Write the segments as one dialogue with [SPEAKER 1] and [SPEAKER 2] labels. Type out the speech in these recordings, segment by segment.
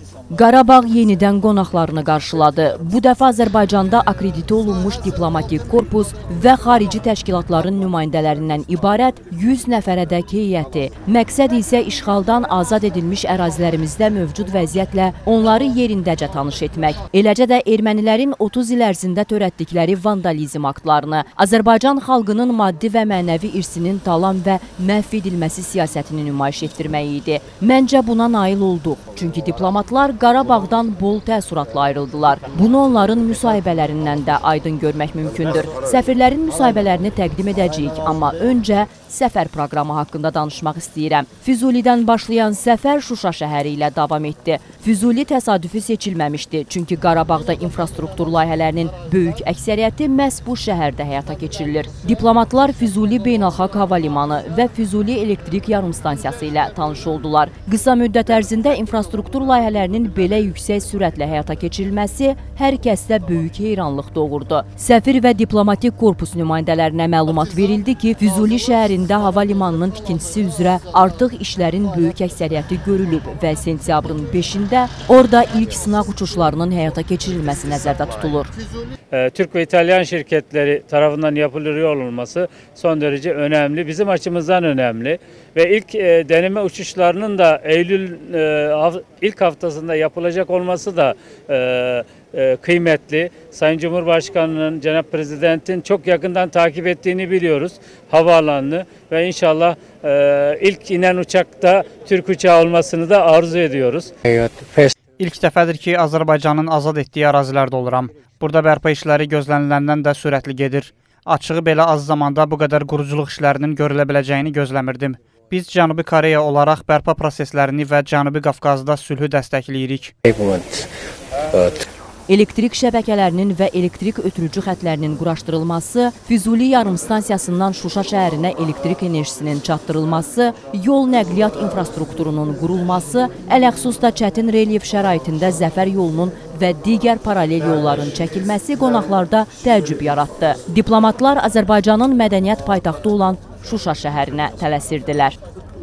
[SPEAKER 1] Qarabağ yenidən qonaqlarını qarşıladı. Bu dəfə Azərbaycanda akreditə olunmuş diplomatik korpus və xarici təşkilatların nümayəndələrindən ibarət 100 nəfərədək heyəti. Məqsəd isə işğaldan azad edilmiş ərazilərimizdə mövcud vəziyyətlə onları yerindəcə tanış etmək. Eləcə də ermənilərin 30 il ərzində törətdikləri vandalizm aktlarını, Azərbaycan xalqının maddi və mənəvi irsinin talan və məhv edilməsi siyasətini nümayiş etdirmək idi. Məncə buna nail olduq. Çünki diplomatlar Qarabağdan bol təəssüratla ayrıldılar. Bunu onların müsahibələrindən də aydın görmək mümkündür. Səfirlərin müsahibələrini təqdim edəcəyik, amma öncə səfər proqramı haqqında danışmaq istəyirəm. Füzulidən başlayan səfər Şuşa şəhəri ilə davam etdi. Füzuli təsadüfi seçilməmişdi, çünki Qarabağda infrastruktur layihələrinin böyük əksəriyyəti məhz bu şəhərdə həyata keçirilir. Diplomatlar Füzuli Beynəlxalq Hava Limanı və Füzuli Elektrik Yarımstansiyası ilə tanış oldular. Qısa müddət ərzində infrastruktur layihələrinin belə yüksək sürətlə həyata keçirilməsi hər kəsdə böyük heyranlıq doğurdu. Səfir və diplomatik korpus nümayəndələrinə məlumat verildi ki, Füzuli şəhərində hava limanının tikintisi üzrə artıq işlərin böyük əksəriyyəti görülüb və sentyabrın 5-də orada ilk sınaq uçuşlarının həyata keçirilməsi nəzərdə tutulur.
[SPEAKER 2] Türk ve İtalyan şirketleri tarafından yapılıyor olması son derece önemli. Bizim açımızdan önemli. Ve ilk deneme uçuşlarının da Eylül ilk haftasında yapılacak olması da kıymetli. Sayın Cumhurbaşkanı'nın, Cenab Prezident'in çok yakından takip ettiğini biliyoruz havaalanını ve inşallah ilk inen uçakta Türk uçağı olmasını da arzu ediyoruz.
[SPEAKER 3] İlk dəfədir ki, Azərbaycanın azad etdiyi ərazilərdə oluram. Burada bərpa işləri gözləniləndən də sürətli gedir. Açığı belə az zamanda bu qədər quruculuq işlərinin görülə biləcəyini gözləmirdim. Biz Cənubi Koreya olaraq bərpa proseslərini və Cənubi Qafqazda sülhü dəstəkləyirik.
[SPEAKER 1] Elektrik şəbəkələrinin və elektrik ötürücü xətlərinin quraşdırılması, Füzuli yarımstansiyasından Şuşa şəhərinə elektrik enerjisinin çatdırılması, yol nəqliyyat infrastrukturunun qurulması, ələxsusda çətin relyef şəraitində Zəfər yolunun və digər paralel yolların çəkilməsi qonaqlarda təəccüb yaratdı. Diplomatlar Azərbaycanın mədəniyyət paytaxtı olan Şuşa şəhərinə tələsirdilər.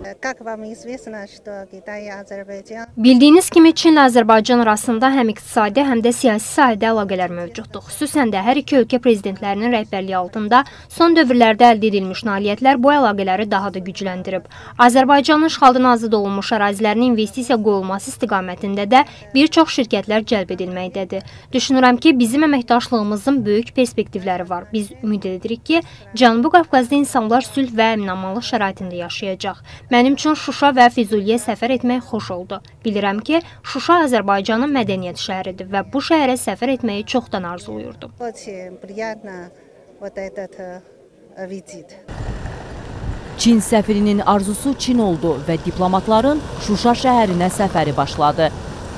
[SPEAKER 4] Bildiyiniz kimi Çinlə Azərbaycan arasında həm iqtisadi, həm də siyasi sahədə əlaqələr mövcuddur. Xüsusən də hər iki ölkə prezidentlərinin rəhbərliyi altında son dövrlərdə əldə edilmiş nailiyyətlər bu əlaqələri daha da gücləndirib. Azərbaycanın işğaldan azad olunmuş ərazilərinə investisiya qoyulması istiqamətində də bir çox şirkətlər cəlb edilməkdədir. Düşünürəm ki, bizim əməkdaşlığımızın böyük perspektivləri var. Biz ümid edirik ki, Cənubi Qafqazda insanlar sülh və əmin-amanlıq şəraitində yaşayacaq. Mənim üçün Şuşa və Füzuliyə səfər etmək xoş oldu. Bilirəm ki, Şuşa Azərbaycanın mədəniyyət şəhəridir və bu şəhərə səfər etməyi çoxdan arzuluyurdum.
[SPEAKER 1] Çin səfirinin arzusu Çin oldu və diplomatların Şuşa şəhərinə səfəri başladı.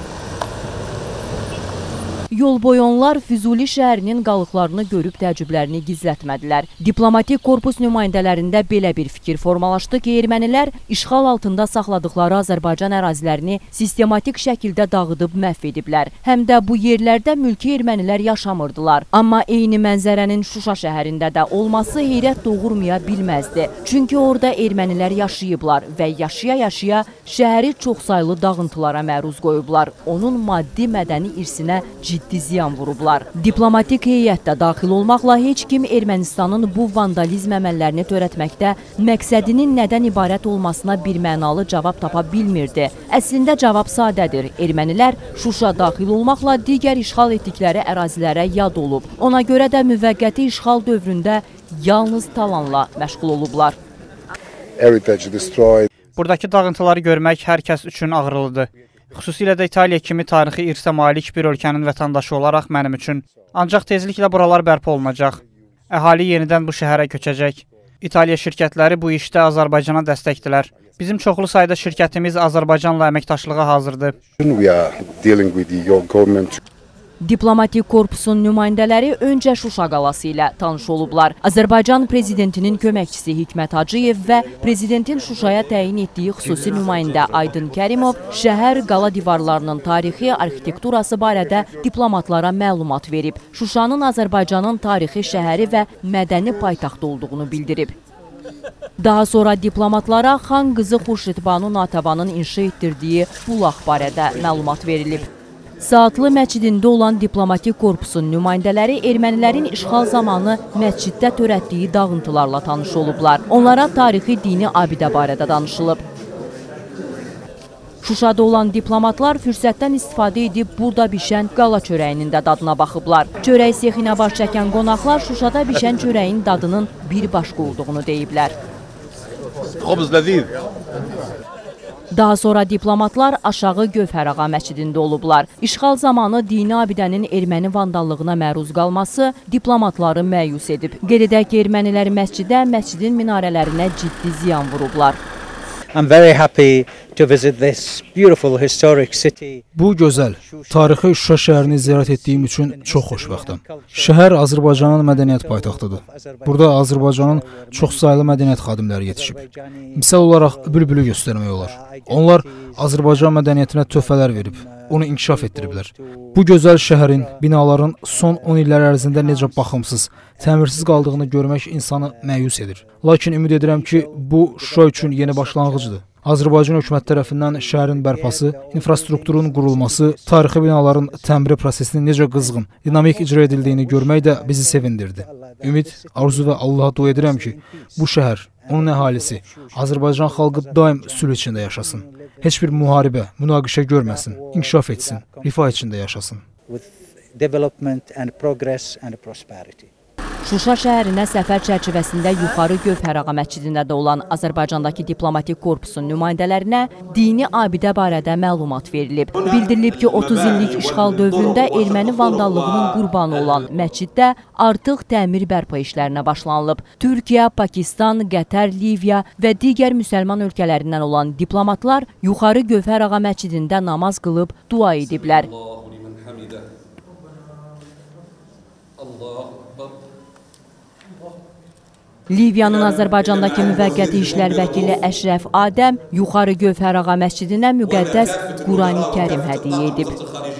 [SPEAKER 1] Yol boyu onlar Füzuli şəhərinin qalıqlarını görüb təəccüblərini gizlətmədilər. Diplomatik korpus nümayəndələrində belə bir fikir formalaşdı ki, ermənilər işğal altında saxladıkları Azərbaycan ərazilərini sistematik şəkildə dağıdıb məhv ediblər. Həm də bu yerlərdə mülki ermənilər yaşamırdılar. Amma eyni mənzərənin Şuşa şəhərində də olması heyrət doğurmaya bilməzdi. Çünki orada ermənilər yaşayıblar və yaşaya-yaşaya şəhəri çoxsaylı dağıntılara məruz qoyublar. Onun maddi mədəni irsinə ciddi ziyan vurublar. Diplomatik heyətdə daxil olmaqla heç kim Ermənistanın bu vandalizm əməllərini törətməkdə məqsədinin nədən ibarət olmasına bir mənalı cavab tapa bilmirdi. Əslində cavab sadədir. Ermənilər Şuşa daxil olmaqla digər işğal etdikləri ərazilərə yad olub. Ona görə də müvəqqəti işğal dövründə yalnız talanla məşğul olublar.
[SPEAKER 3] Buradakı dağıntıları görmək hər kəs üçün ağrılıdır. Xüsusilə də İtaliya kimi tarixi irsə malik bir ölkənin vətəndaşı olaraq mənim üçün. Ancaq tezliklə buralar bərpa olunacaq. Əhali yenidən bu şəhərə köçəcək. İtaliya şirkətləri bu işdə Azərbaycana dəstəkdilər. Bizim çoxlu sayda şirkətimiz Azərbaycanla əməkdaşlığa hazırdır.
[SPEAKER 1] Diplomatik korpusun nümayəndələri öncə Şuşa qalası ilə tanış olublar. Azərbaycan prezidentinin köməkçisi Hikmət Hacıyev və prezidentin Şuşaya təyin etdiyi xüsusi nümayəndə Aydın Kərimov şəhər qala divarlarının tarixi, arxitekturası barədə diplomatlara məlumat verib. Şuşanın Azərbaycanın tarixi şəhəri və mədəni paytaxtı olduğunu bildirib. Daha sonra diplomatlara xan qızı Xurşidbanu Natəvanın inşa etdirdiyi bulaq barədə məlumat verilib. Saatlı məscidində olan diplomatik korpusun nümayəndələri ermənilərin işğal zamanı məsciddə törətdiyi dağıntılarla tanış olublar. Onlara tarixi dini abidə barədə danışılıb. Şuşada olan diplomatlar fürsətdən istifadə edib burada bişən qala çörəyinin də dadına baxıblar. Çörək sexinə baş çəkən qonaqlar Şuşada bişən çörəyin dadının bir başqa olduğunu deyiblər. Daha sonra diplomatlar aşağı Gövhərağa məscidində olublar. İşğal zamanı dini abidənin erməni vandallığına məruz qalması diplomatları məyus edib. Qeyd edək ki, ermənilər məscidin minarələrinə ciddi ziyan vurublar.
[SPEAKER 5] I'm very happy to visit this beautiful historic city.
[SPEAKER 6] Bu gözəl, tarixi Şuşa şəhərini ziyarət etdiyim üçün çox xoşbəxtəm. Şəhər Azərbaycanın mədəniyyət paytaxtıdır. Burada Azərbaycanın çoxsaylı mədəniyyət xadimləri yetişib. Misal olaraq Bülbülü göstərmək olar. Onlar Azərbaycan mədəniyyətinə töhfələr verib, onu inkişaf etdiriblər. Bu gözəl şəhərin, binaların son 10 illər ərzində necə baxımsız, təmirsiz qaldığını görmək insanı məyus edir. Lakin ümid edirəm ki, bu Şuşa üçün yeni başlanğıcdır. Azərbaycan hökumət tərəfindən şəhərin bərpası, infrastrukturun qurulması, tarixi binaların təmiri prosesinin necə qızğın, dinamik icra edildiyini görmək də bizi sevindirdi. Ümid, arzu və Allaha dua edirəm ki, bu şəhər, onun əhalisi, Azərbaycan xalqı daim sülh içində yaşasın. Heç bir müharibə, münaqişə görməsin, inkişaf etsin, rifah içində yaşasın.
[SPEAKER 1] Şuşa şəhərinə səfər çərçivəsində yuxarı Gövhərağa məscidində də olan Azərbaycandakı diplomatik korpusun nümayəndələrinə dini abidə barədə məlumat verilib. Bildirilib ki, 30 illik işğal dövründə erməni vandallığının qurbanı olan məsciddə artıq təmir bərpa işlərinə başlanılıb. Türkiyə, Pakistan, Qətər, Liviya və digər müsəlman ölkələrindən olan diplomatlar yuxarı Gövhərağa məscidində namaz qılıb dua ediblər. Liviyanın Azərbaycandakı müvəqqəti işlər vəkili Əşrəf Adəm yuxarı Gövhərağa məscidinə müqəddəs Qurani Kərim hədiyyə edib.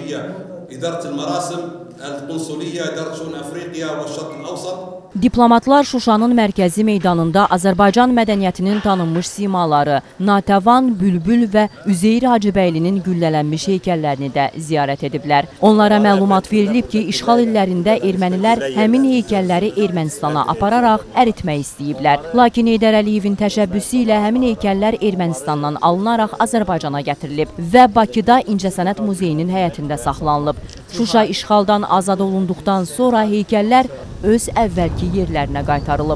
[SPEAKER 1] Diplomatlar Şuşanın mərkəzi meydanında Azərbaycan mədəniyyətinin tanınmış simaları Natəvan, Bülbül və Üzeyir Hacıbəylinin güllələnmiş heykəllərini də ziyarət ediblər. Onlara məlumat verilib ki, işğal illərində ermənilər həmin heykəlləri Ermənistana apararaq əritmək istəyiblər. Lakin Heydər Əliyevin təşəbbüsü ilə həmin heykəllər Ermənistandan alınaraq Azərbaycana gətirilib və Bakıda İncəsənət Muzeyinin həyətində saxlanılıb. Şuşa işğaldan azad olunduqdan sonra heykəllər öz əvvəlki yerlərinə qaytarılıb.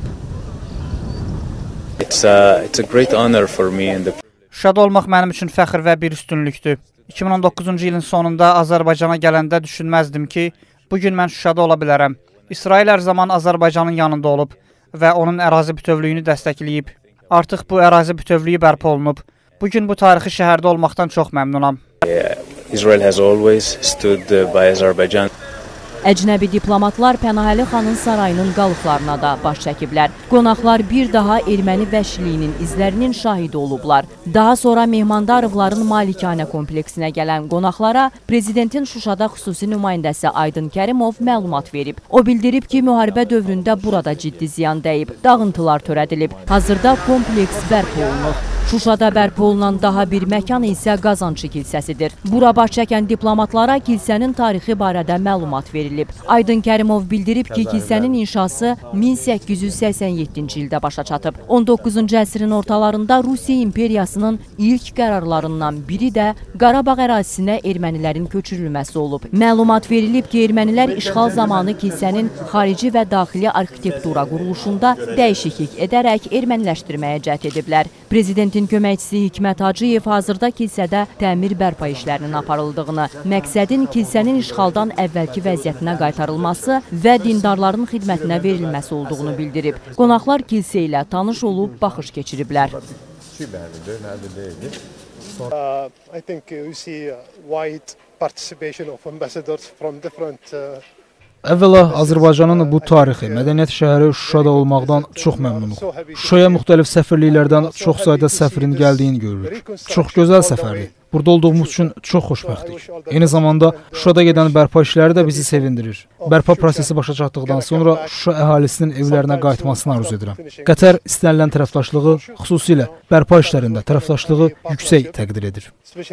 [SPEAKER 3] Şuşada olmaq mənim üçün fəxr və bir üstünlükdür. 2019-cu ilin sonunda Azərbaycana gələndə düşünməzdim ki, bugün mən Şuşada ola bilərəm. İsrail hər zaman Azərbaycanın yanında olub və onun ərazi bütövlüyünü dəstəkləyib. Artıq bu ərazi bütövlüyü bərpa olunub. Bugün bu tarixi şəhərdə olmaqdan çox məmnunam.
[SPEAKER 7] Israel has always stood by Azerbaijan.
[SPEAKER 1] Əcnəbi diplomatlar Pənahəli xanın sarayının qalıqlarına da baş çəkiblər. Qonaqlar bir daha erməni vəhşiliyinin izlərinin şahidi olublar. Daha sonra Mehmandarovların malikanə kompleksinə gələn qonaqlara prezidentin Şuşada xüsusi nümayəndəsi Aydın Kərimov məlumat verib. O bildirib ki, müharibə dövründə burada ciddi ziyan dəyib, dağıntılar törədilib. Hazırda kompleks bərpa olunur. Şuşada bərpa olunan daha bir məkan isə Qazançı kilsəsidir. Bura baş çəkən diplomatlara kilsənin tarixi barədə məlumat verilib. Aydın Kərimov bildirib ki, kilsənin inşası 1887-ci ildə başa çatıb. 19-cu əsrin ortalarında Rusiya imperiyasının ilk qərarlarından biri də Qarabağ ərazisinə ermənilərin köçürülməsi olub. Məlumat verilib ki, ermənilər işğal zamanı kilsənin xarici və daxili arxitektura quruluşunda dəyişiklik edərək erməniləşdirməyə cəhd ediblər. Prezidentin köməkçisi Hikmət Hacıyev hazırda kilsədə təmir bərpa işlərinin aparıldığını, məqsədin kilsənin işğaldan əvvəlki vəziyyətinə qaytarılması və dindarların xidmətinə verilməsi olduğunu bildirib. Qonaqlar kilsə ilə tanış olub baxış keçiriblər.
[SPEAKER 8] I think we see wide participation of ambassadors from different
[SPEAKER 6] Əvvəla, Azərbaycanın bu tarixi, mədəniyyət şəhəri Şuşada olmaqdan çox məmnunuq. Şuşaya müxtəlif səfirliklərdən çox sayda səfirin gəldiyini görürük. Çox gözəl səfərdir. Burada olduğumuz üçün çox xoşbəxtdik. Eyni zamanda Şuşada gedən bərpa işləri də bizi sevindirir. Bərpa prosesi başa çatdıqdan sonra Şuşa əhalisinin evlərinə qayıtmasını arzu edirəm. Qətər istənilən tərəfdaşlığı, xüsusilə bərpa işlərində tərəfdaşlığı yüksək təqdir edir.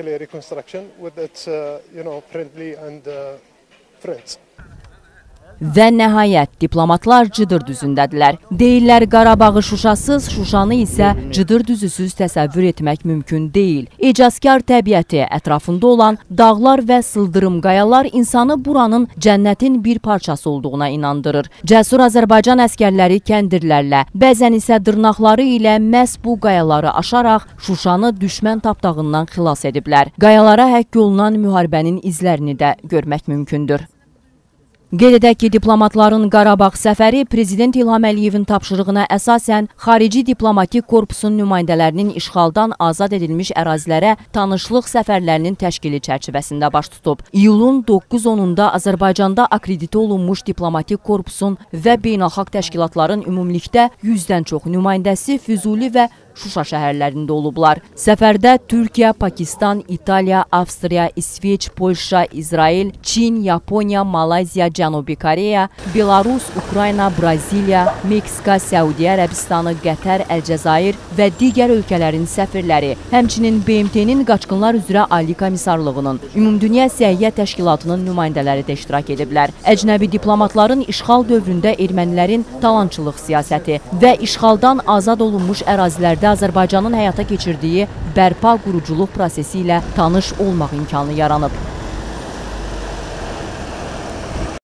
[SPEAKER 1] Və nəhayət diplomatlar Cıdır düzündədirlər. Deyirlər Qarabağı Şuşasız, Şuşanı isə Cıdır düzüsüz təsəvvür etmək mümkün deyil. İcazkar təbiəti, ətrafında olan dağlar və sıldırım qayalar insanı buranın cənnətin bir parçası olduğuna inandırır. Cəsur Azərbaycan əskərləri kəndirlərlə, bəzən isə dırnaqları ilə məhz bu qayaları aşaraq Şuşanı düşmən tapdağından xilas ediblər. Qayalara həkk olunan müharibənin izlərini də görmək mümkündür. Qeyd edək ki, diplomatların Qarabağ səfəri Prezident İlham Əliyevin tapşırığına əsasən Xarici Diplomatik Korpusun nümayəndələrinin işğaldan azad edilmiş ərazilərə tanışlıq səfərlərinin təşkili çərçivəsində baş tutub. İyulun 9-10-da Azərbaycanda akreditə olunmuş Diplomatik Korpusun və beynəlxalq təşkilatların ümumilikdə 100-dən çox nümayəndəsi Füzuli və Şuşa şəhərlərində olublar. Səfərdə Türkiyə, Pakistan, İtaliya, Avstriya, İsveç, Polşa, İsrail, Çin, Yaponiya, Malayziya, Cənubi Koreya, Belarus, Ukrayna, Braziliya, Meksika, Səudiyyə Ərəbistanı, Qətər, Əlcəzair və digər ölkələrin səfirləri, həmçinin BMT-nin Qaçqınlar üzrə Ali Komissarlığının, Ümumdünya Səhiyyə Təşkilatının nümayəndələri də iştirak ediblər. Əcnəbi diplomatların işğal dövründə ermənilərin talançılıq siyasəti və işğaldan azad olunmuş ərazilərdə Azərbaycanın həyata keçirdiyi bərpa quruculuq prosesi ilə tanış olmaq imkanı yaranıb.